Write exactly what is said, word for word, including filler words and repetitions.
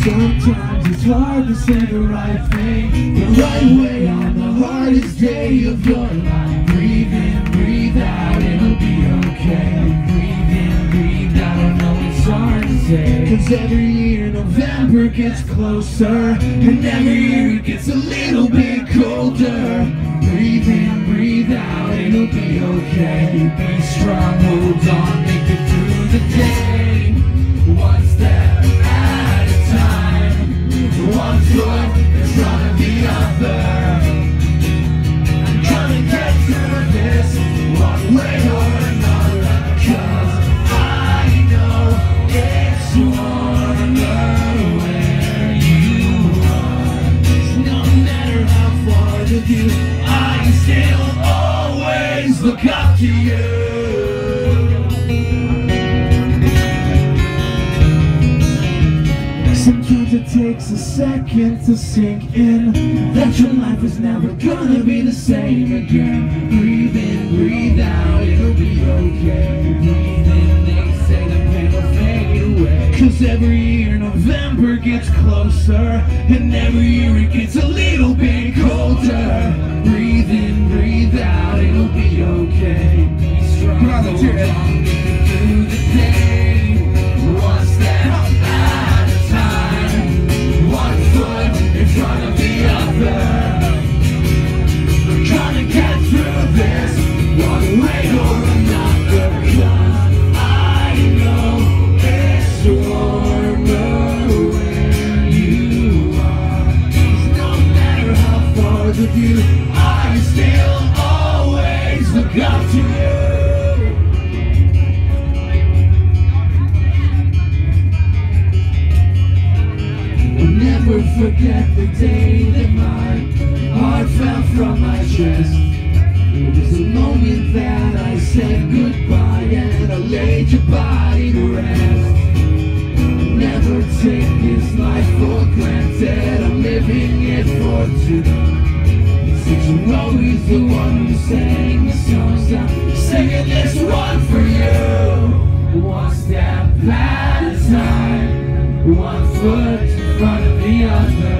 Sometimes it's hard to say the right thing the right way on the hardest day of your life. Breathe in, breathe out, it'll be okay. Breathe in, breathe out, I know it's hard to say, 'cause every year November gets closer, and every year it gets a little bit colder. Breathe in, breathe out, it'll be okay. Be strong, hold on, make it through the day. One step at a time, one foot in front of the other. I'm gonna get through this one way or another, 'cause I know it's warmer where you are. No matter how far the view, I still always look up to you. Sometimes it takes a second to sink in that your life is never gonna be the same again. Breathe in, breathe out, it'll be okay. Breathe in, they say the pain will fade away, 'cause every year November gets closer, and every year it gets a little bit colder. Breathe in, breathe out, it'll be okay. Be strong, hold on, make it through the day. One step at a time, one foot in front of the other. We're gonna get through this one way or another, 'cause I know it's warmer where you are. 'Cause no matter how far the view, I still always look up to you. I'll never forget the day that my heart fell from my chest. It was the moment that I said goodbye and I laid your body to rest. I'll never take this life for granted, I'm living it for two. Since you're always the one who sang the songs, I'm singing this one for you. One step at a time, one foot in front of the other.